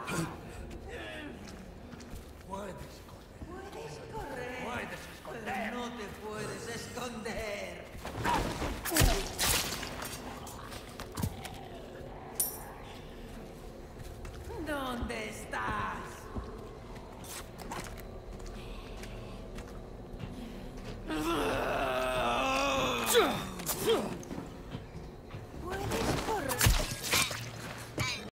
Puedes correr. Puedes correr. Puedes esconder. Pero no te puedes esconder. ¿Dónde estás?